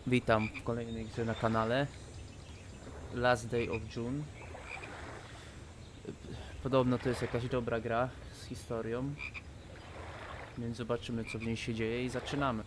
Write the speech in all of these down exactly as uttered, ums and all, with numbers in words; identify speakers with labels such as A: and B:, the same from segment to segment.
A: Witam w kolejnej grze na kanale Last Day of June. Podobno to jest jakaś dobra gra z historią, więc zobaczymy, co w niej się dzieje i zaczynamy.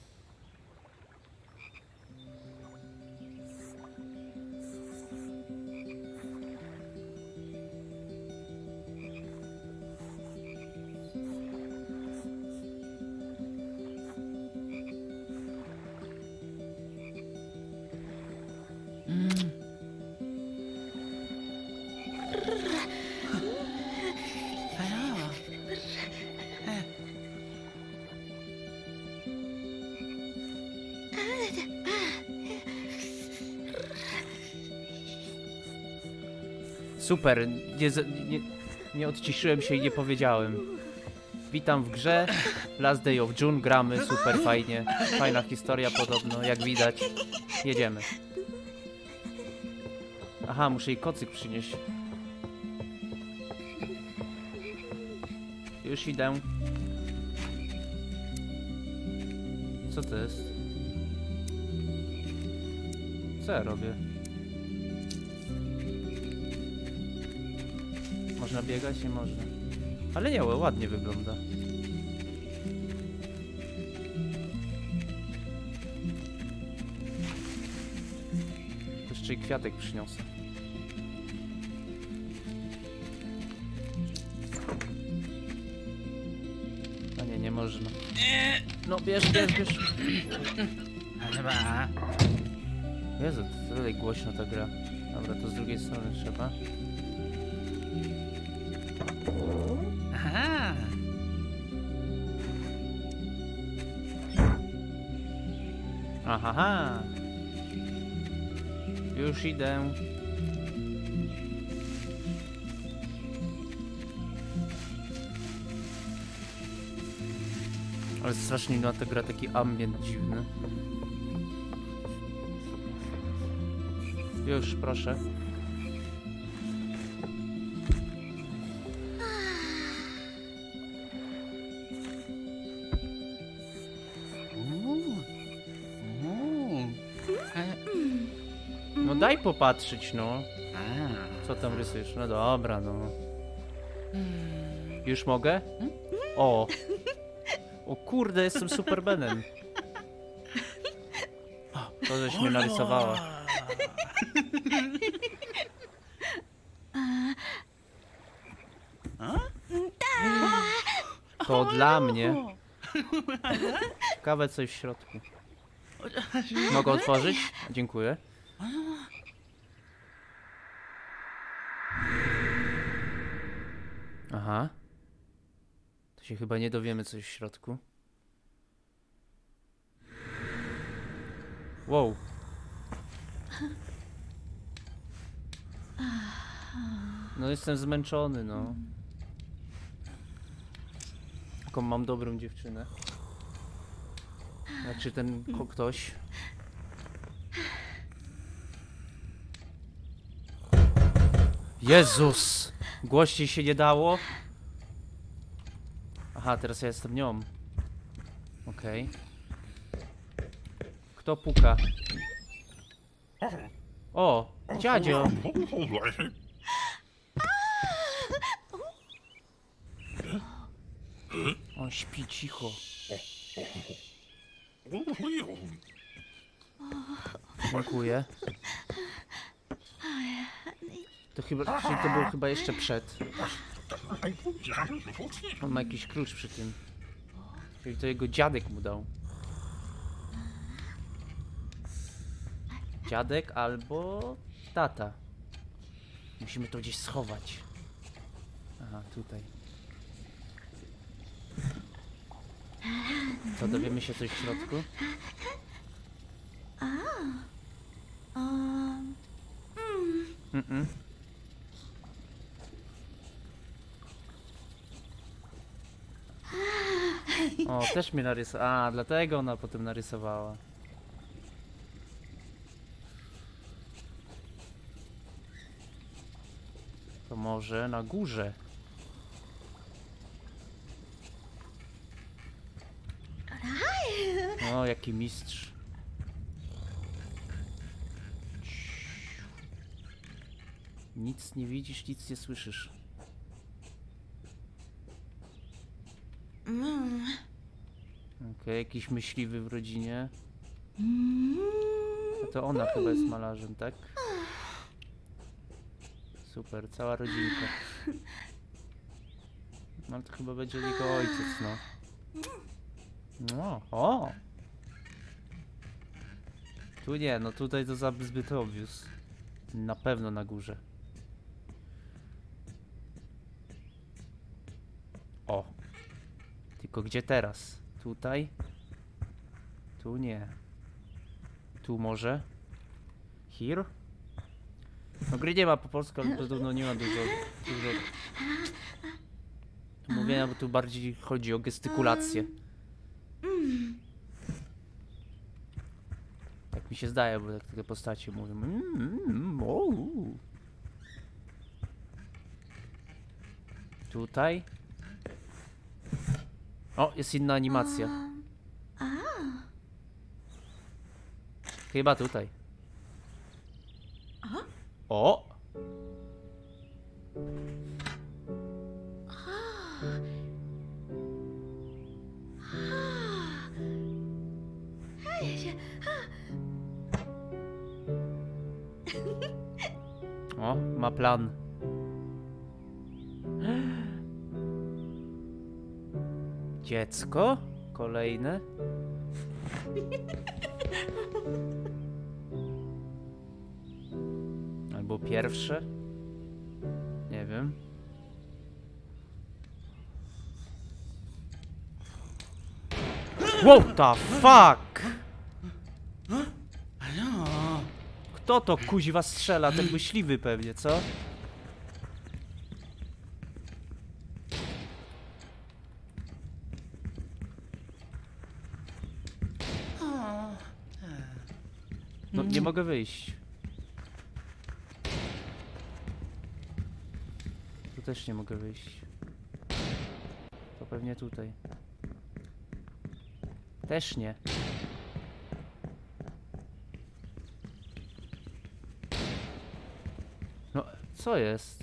A: Super, nie, nie, nie odciszyłem się i nie powiedziałem. Witam w grze Last Day of June, gramy, super fajnie. Fajna historia podobno, jak widać. Jedziemy. Aha, muszę jej kocyk przynieść. Już idę. Co to jest? Co ja robię? Można biegać? Nie można. Ale nie, ładnie wygląda. Jeszcze i kwiatek przyniosę. A nie, nie można. No bierz, bierz, bierz. Jezu, to tutaj głośno ta gra. Dobra, to z drugiej strony trzeba.
B: Aha.
A: Aha. Już idę. Ale strasznie na ta gra taki ambient dziwny. Już, proszę. No daj popatrzeć, no. Co tam rysujesz? No dobra, no. Już mogę? O! O kurde, jestem Supermanem. To żeś mnie narysowała. To dla mnie. Ciekawe coś w środku. Mogę otworzyć? Dziękuję. Aha. To się chyba nie dowiemy coś w środku. Wow. No jestem zmęczony, no. Taką mam dobrą dziewczynę. Znaczy ten ktoś. Jezus! Głośniej się nie dało. Aha, teraz ja jestem nią. Okej. Okay. Kto puka? O! Dziadzio! On śpi cicho. Dziękuję. To chyba, czyli to było chyba jeszcze przed. On ma jakiś klucz przy tym. Czyli to jego dziadek mu dał. Dziadek albo tata. Musimy to gdzieś schować. Aha, tutaj. Co, dowiemy się coś w środku? Mm-mm. O, też mnie narysowała. A, dlatego ona potem narysowała. To może na górze. O, jaki mistrz. Nic nie widzisz, nic nie słyszysz.
B: Mm.
A: Okej, okay, jakiś myśliwy w rodzinie.
B: Mm.
A: A to ona chyba jest malarzem, tak? Super, cała rodzinka. No to chyba będzie jego ojciec, no. No, o! Tu nie, no tutaj to za zbyt obvious. Na pewno na górze. O! Tylko gdzie teraz? Tutaj? Tu nie. Tu może? Here? No gry nie ma po polsku, ale podobno nie ma dużo... dużo mówienia, bo tu bardziej chodzi o gestykulację. Tak mi się zdaje, bo tak te postacie mówią. Mm, mm, o. Tutaj? O, jest inna animacja. Chyba tutaj. O! O, ma plan. Dziecko? Kolejne? Albo pierwsze? Nie wiem. What the fuck? Kto to kuźwa strzela? Ten myśliwy pewnie, co? No nie mogę wyjść. Tu też nie mogę wyjść. To pewnie tutaj. Też nie. No, co jest?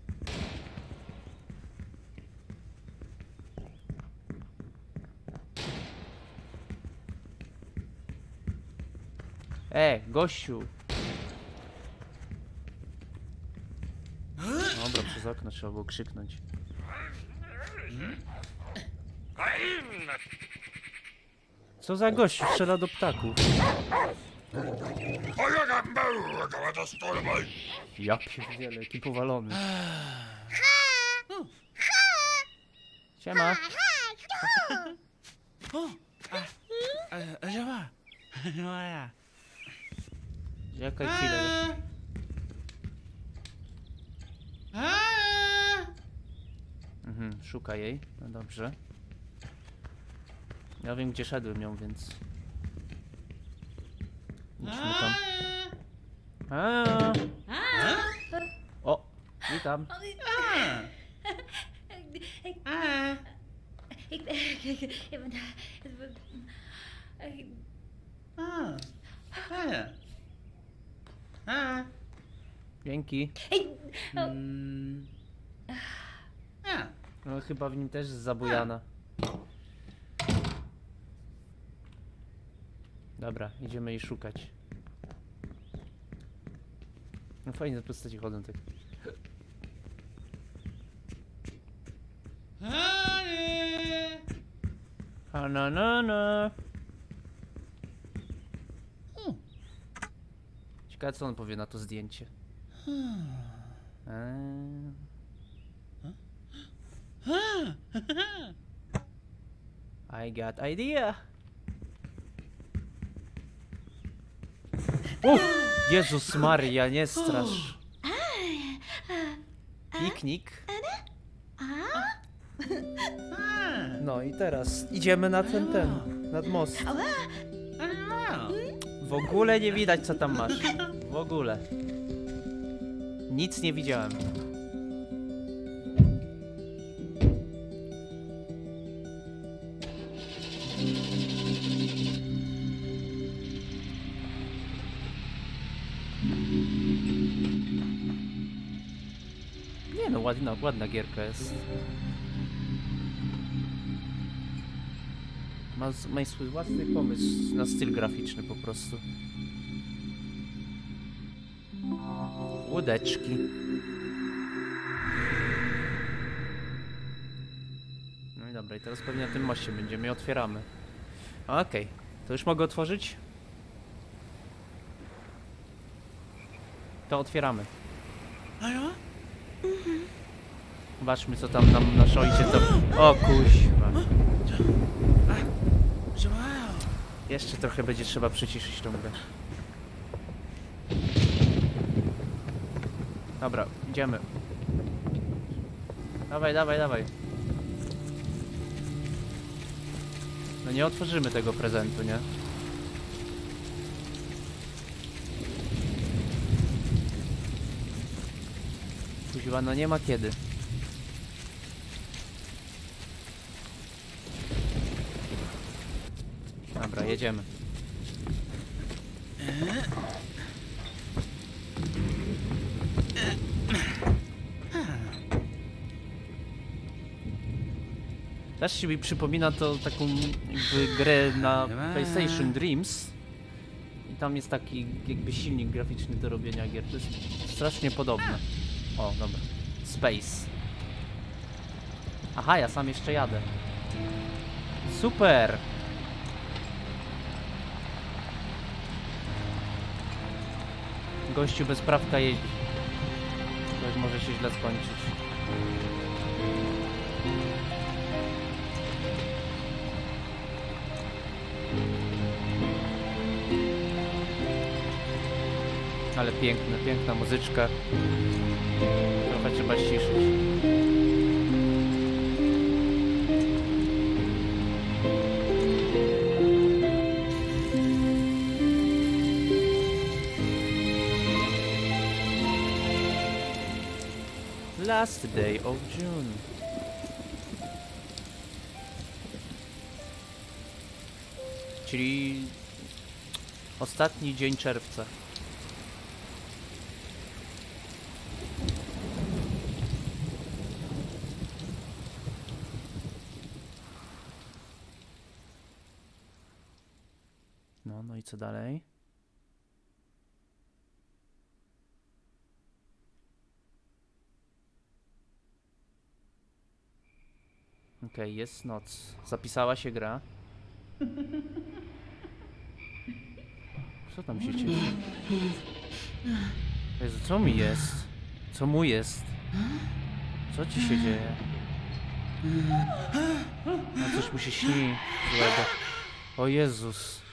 A: E, gościu! Dobra, przez okno trzeba było krzyknąć. Co za gościu strzela do ptaków? Ja pierdzielę, jaki powalony. Siema. Jaka chwila? Mhm, szuka jej. No dobrze. Ja wiem, gdzie szedłem ją, więc... Idźmy tam. A. O, witam. Dzięki. No chyba w nim też jest zabujana. Dobra, idziemy jej szukać. No fajnie, te postaci chodzą tak. Ha na na na. Ciekawe, co on powie na to zdjęcie. Eee. I got idea. O! Jezus Maria, nie strasz. Piknik. No i teraz idziemy na ten, ten, nad most. W ogóle nie widać, co tam masz. W ogóle. Nic nie widziałem. ładna, ładna gierka jest. Ma, ma swój własny pomysł na styl graficzny po prostu. Łódeczki. No i dobra, i teraz pewnie na tym moście będziemy i otwieramy. Okej, okay. To już mogę otworzyć? To otwieramy. Zobaczmy, co tam nam nasz ojciec to... O kuźwa. Jeszcze trochę będzie trzeba przyciszyć tą grę. Dobra, idziemy. Dawaj, dawaj, dawaj. No nie otworzymy tego prezentu, nie? Kuźwa, no nie ma kiedy. Dobra, jedziemy. Też się mi przypomina to taką jakby grę na PlayStation Dreams. I tam jest taki jakby silnik graficzny do robienia gier. To jest strasznie podobne. O, dobra. Space. Aha, ja sam jeszcze jadę. Super! Gościu bez prawka jeździ. To może się źle skończyć. Ale piękne, piękna muzyczka. Trochę trzeba ściszyć. Last day of June. Czyli ostatni dzień czerwca. No, no i co dalej? Okej, okay, jest noc. Zapisała się gra. Co tam się dzieje? Jezu, co mi jest? Co mu jest? Co ci się dzieje? No coś mu się śni złego. O Jezus.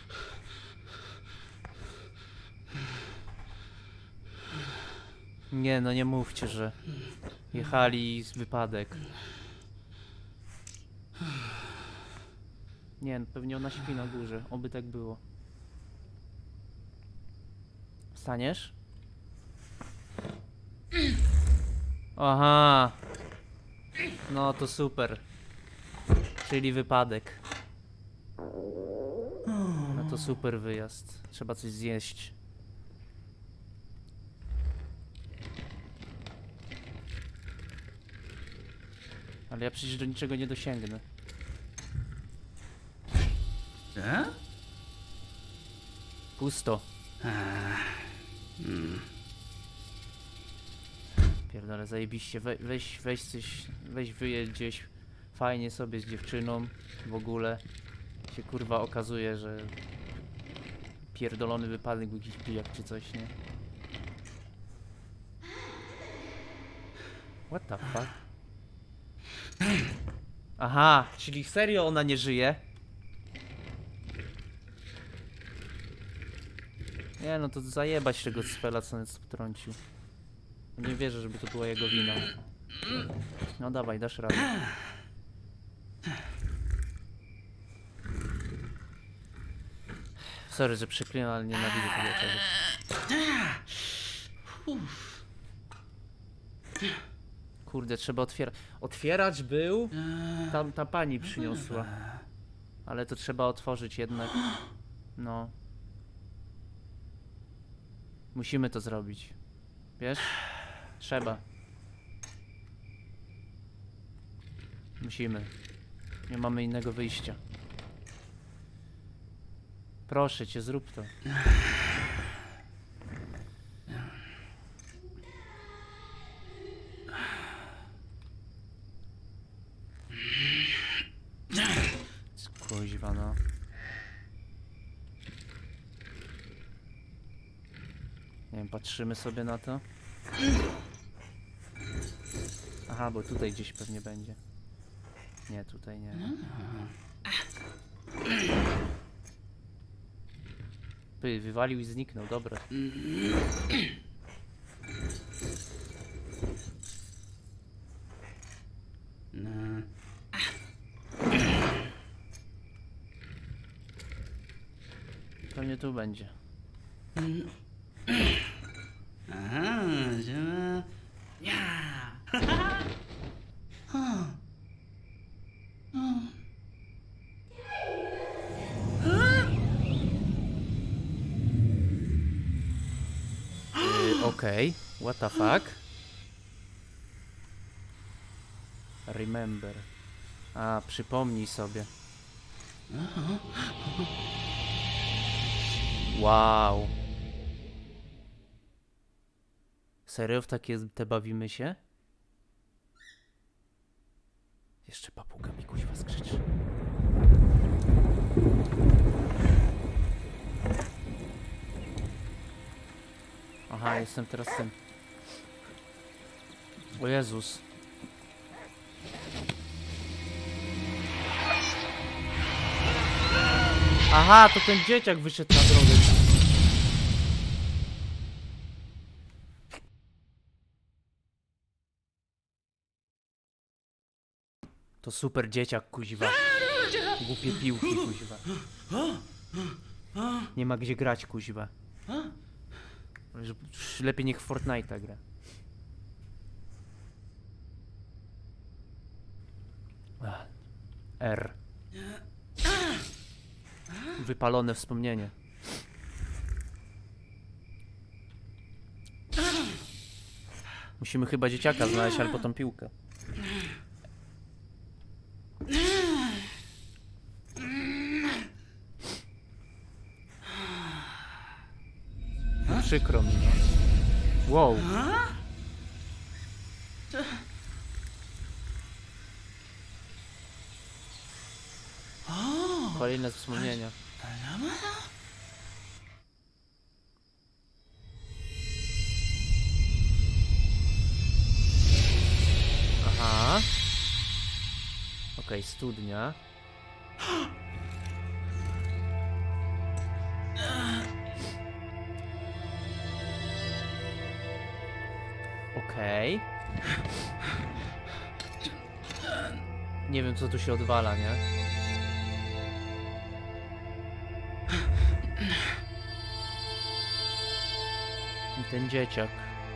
A: Nie, no nie mówcie, że jechali z wypadek. Nie, pewnie ona śpi na górze. Oby tak było. Wstaniesz? Aha. No to super. Czyli wypadek. No to super wyjazd. Trzeba coś zjeść. Ale ja przecież do niczego nie dosięgnę.
B: E?
A: Pusto. Hmm. Pierdolę, zajebiście. We, weź, weź coś, weź wyjedź gdzieś fajnie sobie z dziewczyną. W ogóle się kurwa okazuje, że pierdolony wypadek, jakiś pijak czy coś, nie? What the fuck? Aha, czyli serio ona nie żyje? Nie, no to zajebać tego spela, co nas wtrącił. Nie wierzę, żeby to była jego wina. No dawaj, dasz radę. Sorry, że przeklinam, ale nienawidzę tego czegoś. Kurde, trzeba otwierać. Otwierać był? Tam ta pani przyniosła. Ale to trzeba otworzyć jednak. No. Musimy to zrobić. Wiesz? Trzeba. Musimy. Nie mamy innego wyjścia. Proszę cię, zrób to. Kuźwa, no. Nie wiem, patrzymy sobie na to. Aha, bo tutaj gdzieś pewnie będzie. Nie, tutaj nie. Ty, wywalił i zniknął, dobra. Pewnie tu będzie.
B: Aha, że... Ja!
A: Yy, Okej, okay. What the fuck? Remember. A, przypomnij sobie. Wow. Serio w takie te bawimy się? Jeszcze papuga mi kuźwa skrzyczy. Aha, jestem teraz tym. O Jezus. Aha, to ten dzieciak wyszedł na drogę. To super dzieciak, kuźwa. Głupie piłki, kuźwa. Nie ma gdzie grać, kuźwa. Lepiej niech w Fortnite'a gra. R. Wypalone wspomnienie. Musimy chyba dzieciaka znaleźć albo tą piłkę. No, przykro mi, no. Wow. Kolejne wspomnienia. Aha. Okej, okay, studnia. Okej. Okay. Nie wiem, co tu się odwala, nie? I ten dzieciak.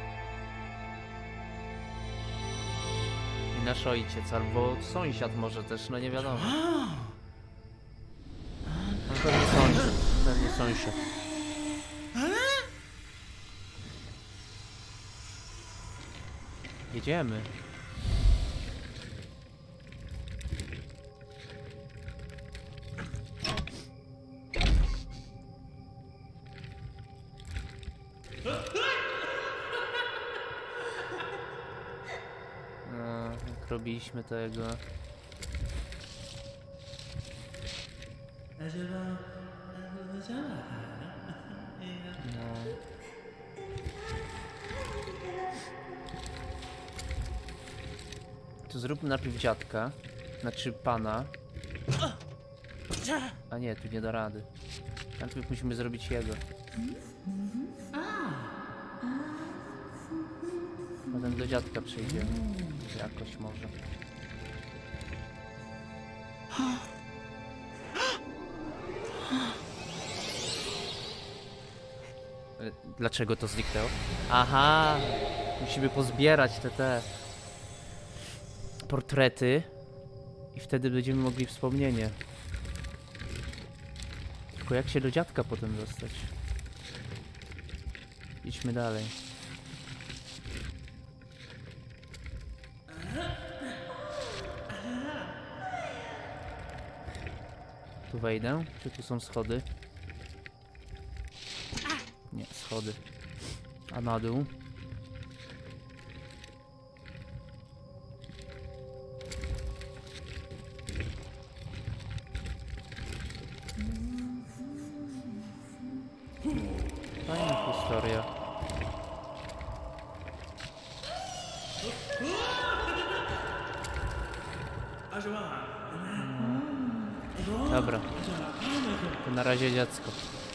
A: I nasz ojciec, albo sąsiad może też, no nie wiadomo. No pewnie sąsiad, pewnie sąsiad. Jedziemy. No, jak robiliśmy tego. No. To zróbmy najpierw dziadka. Znaczy pana. A nie, tu nie da rady. Najpierw musimy zrobić jego. Potem do dziadka przejdziemy. Jakoś może. Dlaczego to zniknęło? Aha! Musimy pozbierać te te portrety i wtedy będziemy mogli wspomnienie. Tylko jak się do dziadka potem dostać? Idźmy dalej. wejdę? Czy tu są schody? Nie, schody. A na dół? Fajna historia. Dobra. To na razie dziecko.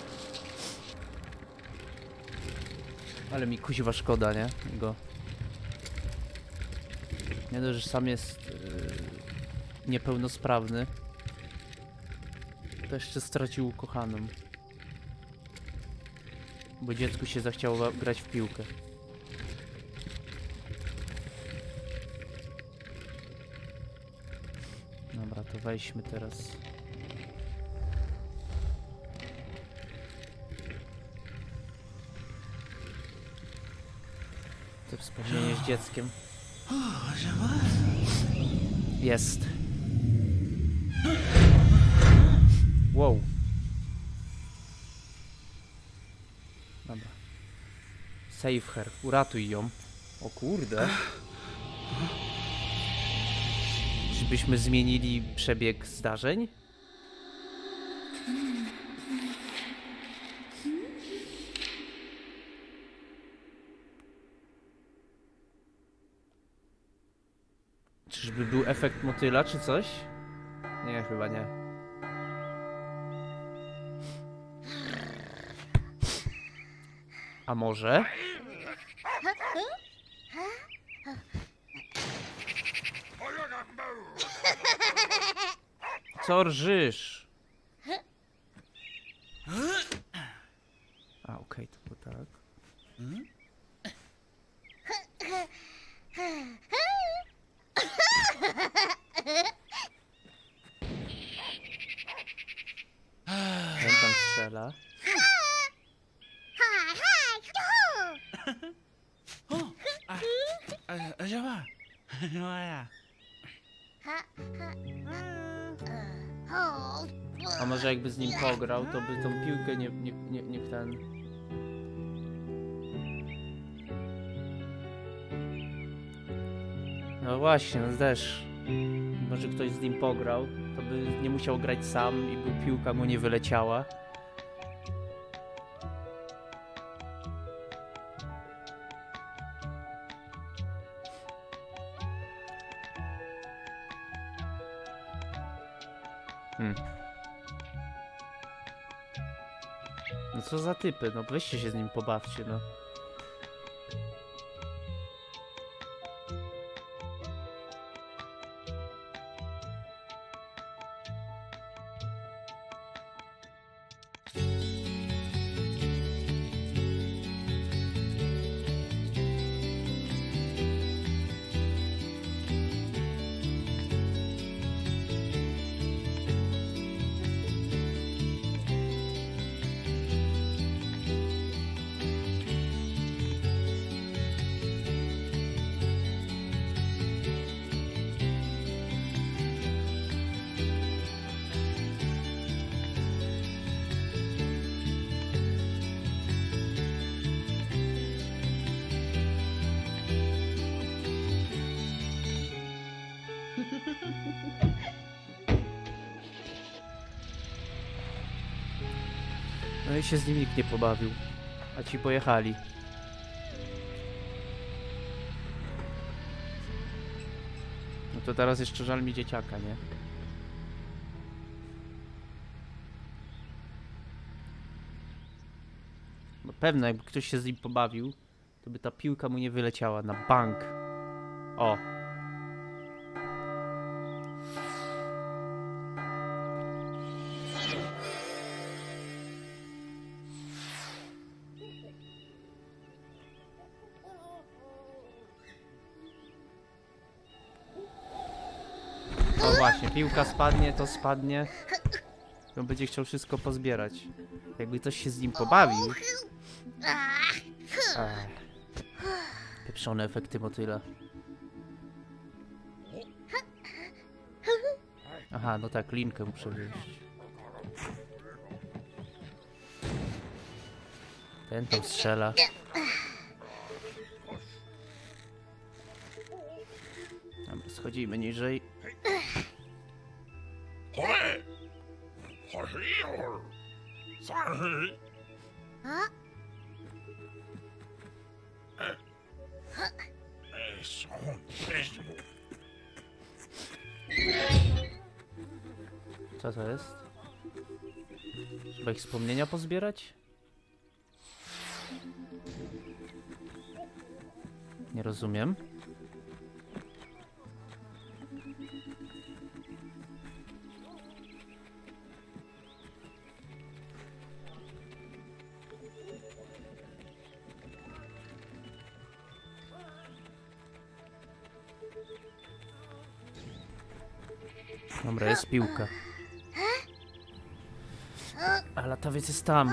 A: Ale mi kuźwa szkoda, nie? Go. Nie dość, że sam jest yy, niepełnosprawny. To jeszcze stracił ukochaną. Bo dziecku się zachciało grać w piłkę. Dobra, to wejdźmy teraz. To wspomnienie z dzieckiem. Jest. Wow. Dobra. Save her. Uratuj ją. O kurde. Czyżbyśmy zmienili przebieg zdarzeń? Czyżby był efekt motyla, czy coś? Nie, chyba nie. A może? Co rżysz? A, okej, okay, to było tak. Ten tam strzela. A może jakby z nim pograł, to by tą piłkę nie, nie, nie, nie ten... No właśnie, no też. Może ktoś z nim pograł, to by nie musiał grać sam i by piłka mu nie wyleciała. Hmm. No co za typy, no weźcie się z nim pobawcie, no. No i się z nim nikt nie pobawił, a ci pojechali. No to teraz jeszcze żal mi dzieciaka, nie? Bo pewno jakby ktoś się z nim pobawił, to by ta piłka mu nie wyleciała na bank. O! No właśnie, piłka spadnie, to spadnie. On będzie chciał wszystko pozbierać. Jakby ktoś się z nim pobawił. Ech. Pieprzone efekty motyla. Aha, no tak, linkę muszę wyjść. Ten tam strzela. Dobra, schodzimy niżej. Co to jest? Trzeba ich wspomnienia pozbierać? Nie rozumiem. Dobra, jest piłka. A latawiec jest tam.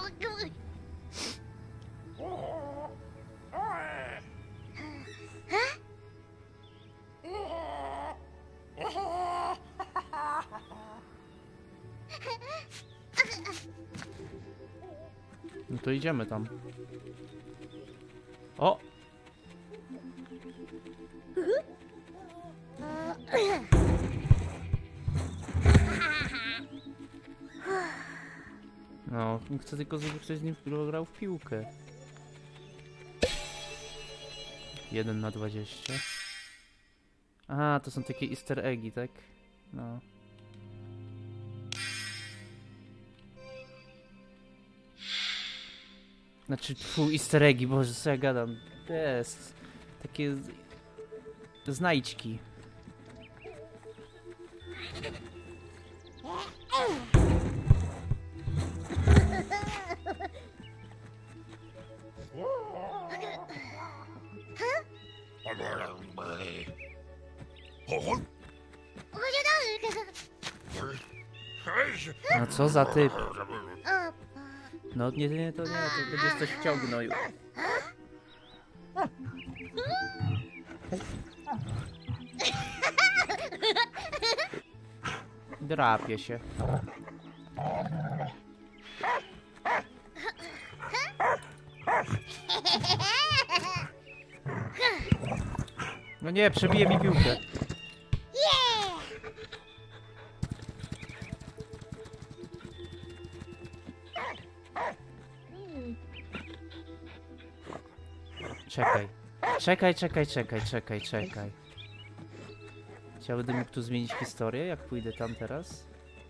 A: No to idziemy tam. O! No, chcę tylko, żeby ktoś z nim grał w piłkę. jeden na dwadzieścia. Aha, to są takie easter eggi, tak? No. Znaczy, fu, easter eggi, boże, co ja gadam. To jest takie z... znajdźki. No co za typ? No nie, nie, to nie, to będziesz coś wciągnął. Drapie się. No nie, przebije mi piłkę. Czekaj. Czekaj, czekaj, czekaj, czekaj, czekaj. Chciałbym mógł tu zmienić historię, jak pójdę tam teraz.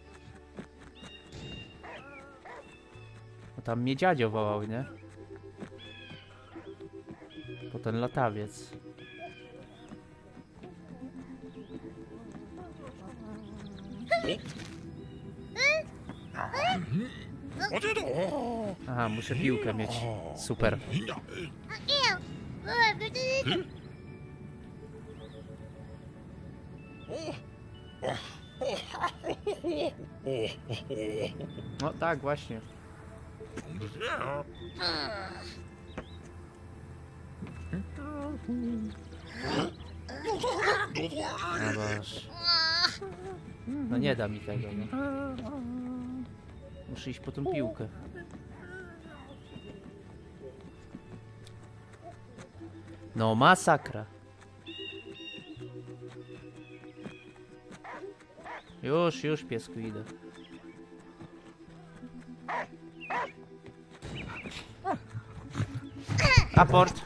A: No tam mnie dziadzio wołał, nie? Po ten latawiec. Aha, muszę piłkę mieć. Super. No tak, właśnie. No boż. No nie da mi tego, no. Muszę iść po tą piłkę. No masakra. Już, już piesku idę. Aport.